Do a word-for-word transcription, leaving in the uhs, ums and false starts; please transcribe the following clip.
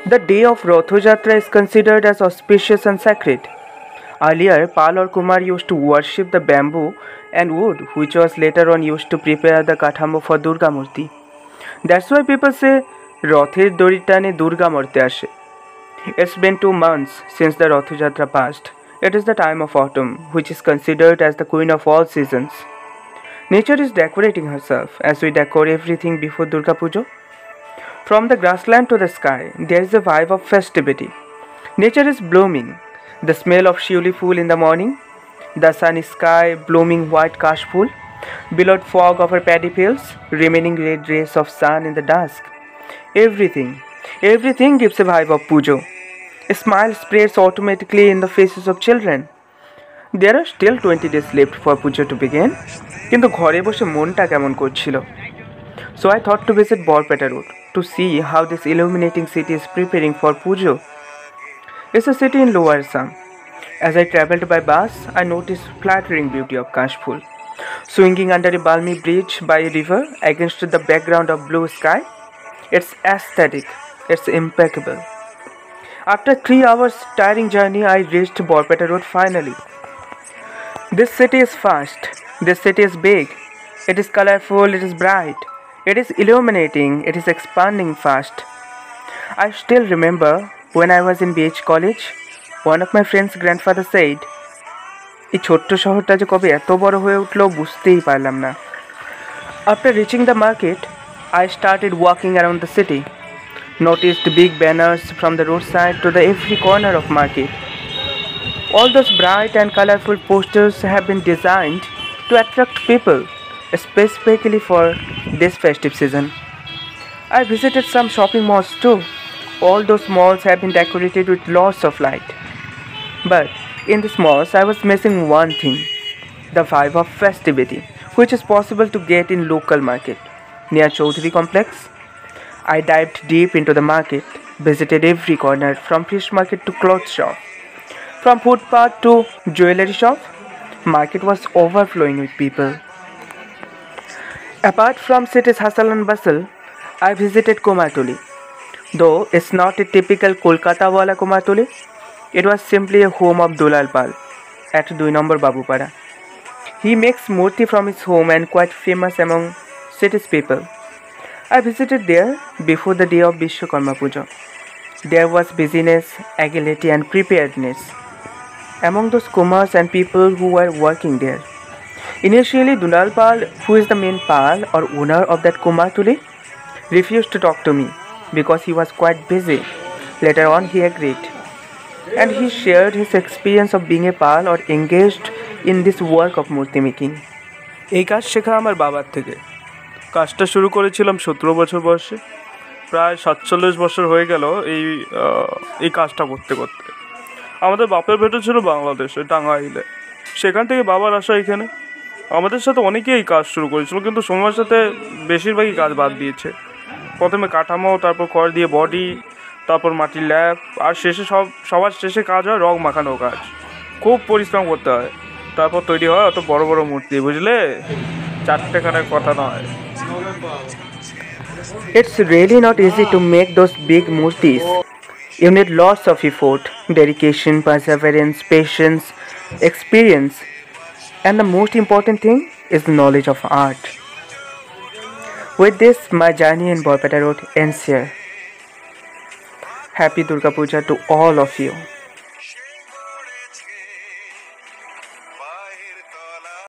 The day of Ratha Jatra is considered as auspicious and sacred. Earlier, Pal or Kumar used to worship the bamboo and wood, which was later on used to prepare the kathamo for Durga Murti. That's why people say, Rathir Doritane Durga Murti ashe. It's been two months since the Ratha Jatra passed. It is the time of autumn, which is considered as the queen of all seasons. Nature is decorating herself as we decorate everything before Durga Puja. From the grassland to the sky, there is a vibe of festivity. Nature is blooming. The smell of shiuli fool in the morning, the sunny sky, blooming white kash fool, billowed fog over paddy fields, remaining red rays of sun in the dusk. Everything, everything gives a vibe of pujo. A smile spreads automatically in the faces of children. There are still twenty days left for pujo to begin, কিন্তু ঘরে বসে মনটা কেমন করছিল. So I thought to visit Borpeta Road to see how this illuminating city is preparing for pujo. It's a city in Lower Assam. As I travelled by bus, I noticed flattering beauty of Kashful, swinging under a balmy bridge by a river against the background of blue sky. It's aesthetic, it's impeccable. After three hours tiring journey, I reached Borpeta Road finally. This city is fast, this city is big, it is colorful, it is bright, it is illuminating, it is expanding fast. I still remember when I was in B H college, one of my friend's grandfather said, এই ছোট্ট শহরটা যে কবে এত বড় হয়ে উঠলো বুঝতেই পারলাম না. After reaching the market, I started walking around the city. Noticed big banners from the roadside to the every corner of market. All those bright and colorful posters have been designed to attract people, specifically for this festive season. I visited some shopping malls too. All those malls have been decorated with lots of light. But in these malls, I was missing one thing, the vibe of festivity, which is possible to get in local market. Near Chaudhary Complex, I dived deep into the market, visited every corner from fish market to cloth shop, from footpath to jewelry shop. Market was overflowing with people. Apart from city's hustle and bustle, I visited Kumartuli. Though it's not a typical Kolkata wala Kumartuli, it was simply a home of Dulal Pal at two number Babupara. He makes murti from his home and quite famous among city's people. I visited there before the day of Vishwakarma Puja. There was busyness, agility and preparedness among those Kumars and people who were working there. Initially, Dulal Pal, who is the main Pal or owner of that Kumartuli, refused to talk to me because he was quite busy. Later on, he agreed. And he shared his experience of being a Pal or engaged in this work of murti making. এই কাজ শেখা আমার বাবার থেকে। কাজটা শুরু করেছিলাম সতেরো বছর বয়সে, প্রায় সাতচল্লিশ বছর হয়ে গেল এই এই কাজটা করতে করতে। আমাদের বাপের ভেটো ছিল বাংলাদেশে টাঙ্গাইলে, সেখান থেকে বাবার আসা এখানে। আমাদের সাথে অনেকেই এই কাজ শুরু করেছিল, কিন্তু সময়ের সাথে বেশিরভাগই কাজ বাদ দিয়েছে। প্রথমে কাঠামো, তারপর খড় দিয়ে বডি, তারপর মাটির ল্যাপ, আর শেষে সব সবার শেষে কাজ হয় রং মাখানো কাজ। খুব পরিশ্রম করতে হয়, তারপর তৈরি হয় অত বড় বড় মূর্তি, বুঝলে? চারটেখানের কথা নয়। It's really not easy to make those big murtis. You need lots of effort, dedication, perseverance, patience, experience, and the most important thing is knowledge of art. With this, my journey in Borpeta Road ends here. Happy Durga Puja to all of you.